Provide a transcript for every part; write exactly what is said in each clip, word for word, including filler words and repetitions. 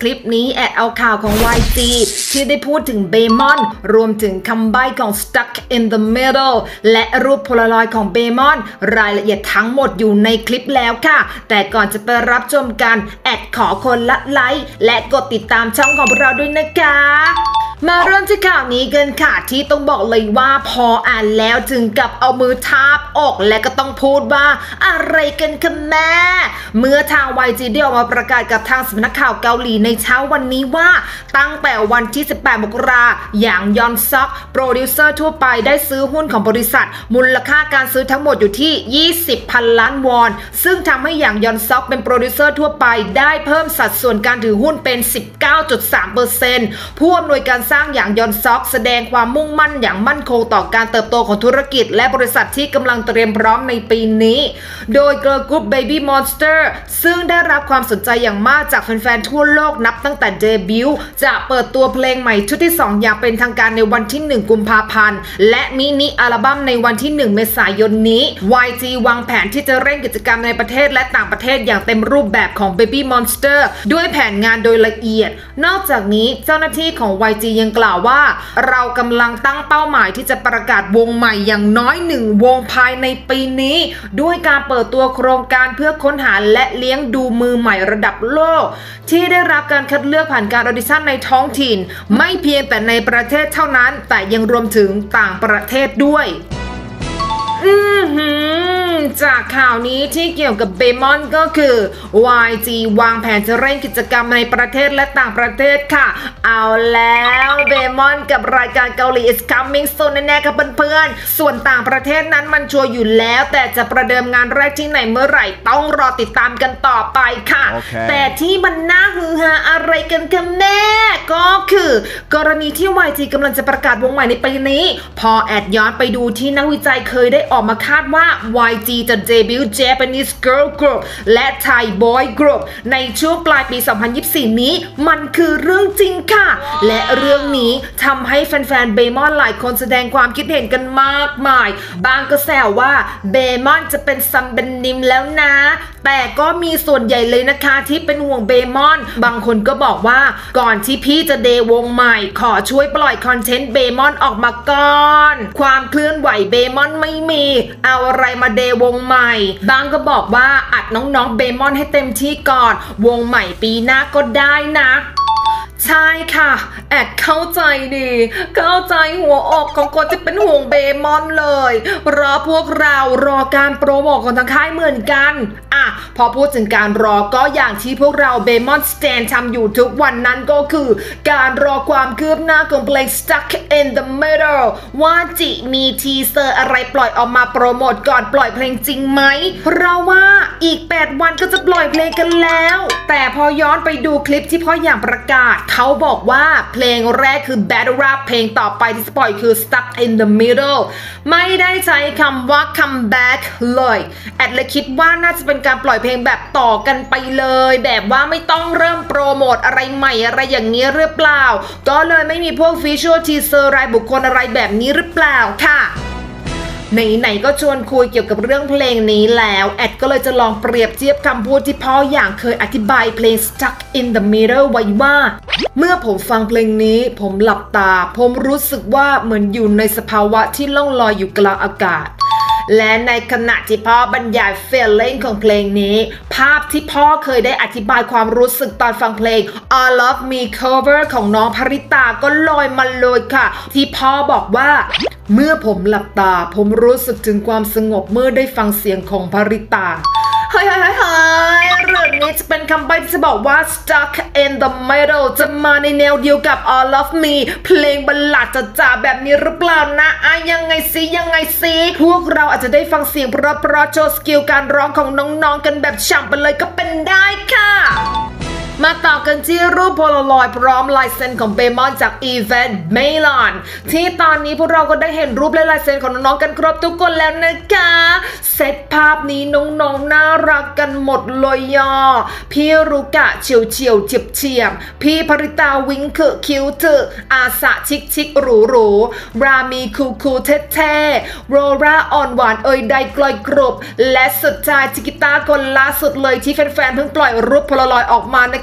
คลิปนี้แอดเอาข่าวของ วาย จี ที่ได้พูดถึงเบมอนรวมถึงคำใบ้ของ Stuck in the Middle และรูปโพลารอยด์ของเบมอนรายละเอียดทั้งหมดอยู่ในคลิปแล้วค่ะแต่ก่อนจะไปรับชมกันแอดขอคนละไลค์และกดติดตามช่องของเราด้วยนะคะมาเริ่มที่ข่าวนี้กันค่ะที่ต้องบอกเลยว่าพออ่านแล้วถึงกับเอามือทาบอกและก็ต้องพูดว่าอะไรกันคะแม่เมื่อทาง วาย จี ได้ออกมาประกาศกับทางสำนักข่าวเกาหลีในเช้าวันนี้ว่าตั้งแต่วันที่สิบแปดมกราคมอย่างยอนซ็อกโปรดิวเซอร์ทั่วไปได้ซื้อหุ้นของบริษัทมูลค่าการซื้อทั้งหมดอยู่ที่ยี่สิบพันล้านวอนซึ่งทำให้อย่างยอนซ็อกเป็นโปรดิวเซอร์ทั่วไปได้เพิ่มสัดส่วนการถือหุ้นเป็น สิบเก้าจุดสามเปอร์เซ็นต์ ผู้อำนวยการสร้างอย่างยอนซ็อกแสดงความมุ่งมั่นอย่างมั่นคงต่อการเติบโตของธุรกิจและบริษัทที่กำลังเตรียมพร้อมในปีนี้โดย Girl Group Baby Monster ซึ่งได้รับความสนใจอย่างมากจากแฟนๆทั่วโลกนับตั้งแต่เดบิวต์จะเปิดตัวเพลงใหม่ชุดที่สองอย่างเป็นทางการในวันที่หนึ่งกุมภาพันธ์และมินิอัลบั้มในวันที่หนึ่งเมษายนนี้ วาย จี วางแผนที่จะเร่งกิจกรรมในประเทศและต่างประเทศอย่างเต็มรูปแบบของ Baby Monster ด้วยแผนงานโดยละเอียดนอกจากนี้เจ้าหน้าที่ของ วาย จี ยังกล่าวว่าเรากำลังตั้งเป้าหมายที่จะประกาศวงใหม่อย่างน้อยหนึ่งวงภายในปีนี้ด้วยการเปิดตัวโครงการเพื่อค้นหาและเลี้ยงดูมือใหม่ระดับโลกที่ได้รับการคัดเลือกผ่านการออดิชั่นในท้องถิ่นไม่เพียงแต่ในประเทศเท่านั้นแต่ยังรวมถึงต่างประเทศด้วยอือหือจากข่าวนี้ที่เกี่ยวกับเบมอนก็คือ วาย จี วางแผนจะเร่งกิจกรรมในประเทศและต่างประเทศค่ะเอาแล้วเบมอนกับรายการเกาหลี is coming soon แน่ๆครับเพื่อนๆส่วนต่างประเทศนั้นมันชัวร์อยู่แล้วแต่จะประเดิมงานแรกที่ไหนเมื่อไหร่ต้องรอติดตามกันต่อไปค่ะ okay. แต่ที่มันน่าฮือฮาอะไรกันกันแน่ก็คือกรณีที่ วาย จี กำลังจะประกาศวงใหม่ในปีนี้พอแอดย้อนไปดูที่นักวิจัยเคยได้ออกมาคาดว่า วาย จี จะเดบิวต์ Japanese Girl Group และ Thai Boy Group ในช่วงปลายปี สองพันยี่สิบสี่ นี้มันคือเรื่องจริงค่ะ wow. และเรื่องนี้ทำให้แฟนๆเบมอนหลายคนแสดงความคิดเห็นกันมากมายบางก็แซวว่าเบมอนจะเป็นซัมเบนนิมแล้วนะแต่ก็มีส่วนใหญ่เลยนะคะที่เป็นห่วงเบมอนบางคนก็บอกว่าก่อนที่พี่จะเดวงใหม่ขอช่วยปล่อยคอนเทนต์เบมอนออกมาก่อนความเคลื่อนไหวเบมอนไม่มีเอาอะไรมาเดวงใหม่บางก็บอกว่าอัดน้องๆเบมอนให้เต็มที่ก่อนวงใหม่ปีหน้าก็ได้นะใช่ค่ะแอดเข้าใจดีเข้าใจหัวอกของคนที่เป็นห่วงเบมอนเลยรอพวกเรารอการโปรโมทของทางค่ายเหมือนกันอ่ะพอพูดถึงการรอก็อย่างที่พวกเราเบมอนสแตนทำอยู่ทุกวันนั้นก็คือการรอความคืบหน้าของเพลง Stuck in the Middle ว่าจิมีทีเซอร์อะไรปล่อยออกมาโปรโมทก่อนปล่อยเพลงจริงไหมเพราะว่าอีกแปดวันก็จะปล่อยเพลงกันแล้วแต่พอย้อนไปดูคลิปที่พ่ออย่างประกาศเขาบอกว่าเพลงแรกคือ Battle Rap เพลงต่อไปที่จะปล่อยคือ Stuck in the Middle ไม่ได้ใช้คำว่า comeback เลยแอดเลยคิดว่าน่าจะเป็นการปล่อยเพลงแบบต่อกันไปเลยแบบว่าไม่ต้องเริ่มโปรโมทอะไรใหม่อะไรอย่างนี้หรือเปล่าก็เลยไม่มีพวก Visual Teaser รายบุคคลอะไรแบบนี้หรือเปล่าค่ะไหนๆก็ชวนคุยเกี่ยวกับเรื่องเพลงนี้แล้วแอดก็เลยจะลองเปรียบเทียบคำพูดที่พ่ออย่างเคยอธิบายเพลง Stuck in the Middle ไว้ว่าเมื่อผมฟังเพลงนี้ผมหลับตาผมรู้สึกว่าเหมือนอยู่ในสภาวะที่ล่องลอยอยู่กลางอากาศและในขณะที่พ่อบรรยาย feeling ของเพลงนี้ภาพที่พ่อเคยได้อธิบายความรู้สึกตอนฟังเพลง All of Me Cover ของน้องภริตาก็ลอยมาเลยค่ะที่พ่อบอกว่าเมื่อผมหลับตาผมรู้สึกถึงความสงบเมื่อได้ฟังเสียงของภริตาเฮ้ยเฮ้ยเฮ้ยเรื่องนี้จะเป็นคำใบ้ที่จะบอกว่า Stuck in the Middle จะมาในแนวเดียวกับ All of Me เพลงบัลลัดจ๋าๆแบบนี้หรือเปล่านะอะยังไงซิยังไงซิพวกเราอาจจะได้ฟังเสียงเพราะๆโชว์สกิลการร้องของน้องๆกันแบบฉ่ำไปเลยก็เป็นได้ค่ะมาต่อกันที่รูปโพลารอยด์พร้อมลายเซ็นของเบมอนจากอีเวนต์เมลอนที่ตอนนี้พวกเราก็ได้เห็นรูปและลายเซ็นของน้องๆกันครบทุกคนแล้วนะคะเซตภาพนี้น้องๆน่ารักกันหมดเลยย่อพี่รุกะเฉียวเฉียวเฉียบเฉียบพี่ภริตาวิงคือคิวเถออาสะชิคชิคหรูหรูรามีคูคูเท่เท่โรราอ่อนหวานเอ่ยใดกลอยกรุบและสุดท้ายจิกิต้าคนล่าสุดเลยที่แฟนๆเพิ่งปล่อยรูปโพลารอยด์ออกมานะคะ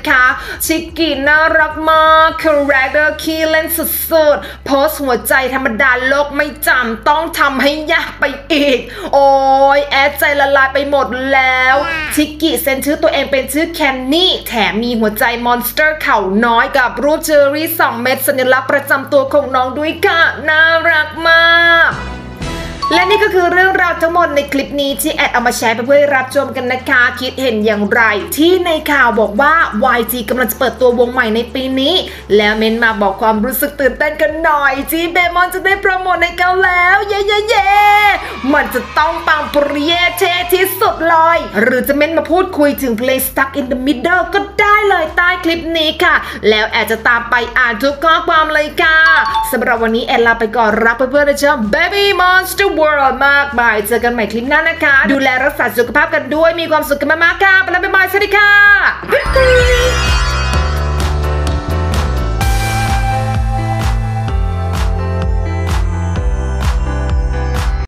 นะคะชิกกี้น่ารักมากคาแรคเตอร์ขี้เล่นสุดๆโพสหัวใจธรรมดาโลกไม่จำต้องทำให้ยากไปอีกโอ้ยแอดใจละลายไปหมดแล้วชิกกี้เซ็นชื่อตัวเองเป็นชื่อแคนนี่แถมมีหัวใจมอนสเตอร์เขาน้อยกับรูปเชอรี่สองเม็ดสัญลักษณ์ประจำตัวของน้องด้วยค่ะน่ารักมากและนี่ก็คือเรื่องราวทั้งหมดในคลิปนี้ที่แอดเอามาแชร์ไปเพื่อรับชมกันนะคะคิดเห็นอย่างไรที่ในข่าวบอกว่า วาย จี กำลังจะเปิดตัววงใหม่ในปีนี้แล้วเม้นมาบอกความรู้สึกตื่นเต้นกันหน่อยจีเบมอนจะได้โปรโมทในเกาแล้วเย้เย้เย้มันจะต้องปังปริเย่เท่ที่สุดเลยหรือจะเม้นมาพูดคุยถึงเพลง Stuck in the Middle ก็ได้เลยใต้คลิปนี้ค่ะแล้วแอดจะตามไปอ่านทุกข้อความเลยค่ะสำหรับวันนี้แอดลาไปก่อนรักเพื่อนๆนะจ๊ะ Baby Monster World มากมายเจอกันใหม่คลิปหน้านะคะดูแลรักษาสุขภาพกันด้วยมีความสุขกันมากๆค่ะไปแล้วบ๊ายบายสวัสดีค่ะ